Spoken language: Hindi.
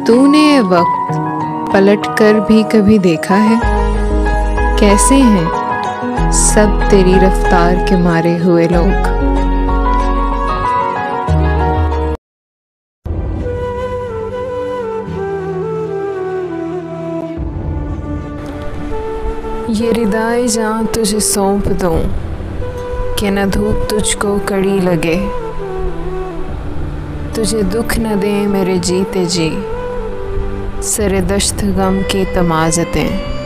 तूने ये वक्त पलट कर भी कभी देखा है? कैसे हैं सब तेरी रफ्तार के मारे हुए लोग। ये रिदाए जान तुझे सौंप दूं कि न धूप तुझको कड़ी लगे, तुझे दुख न दे मेरे जीते जी सरे दश्त गम की तमाज़तें।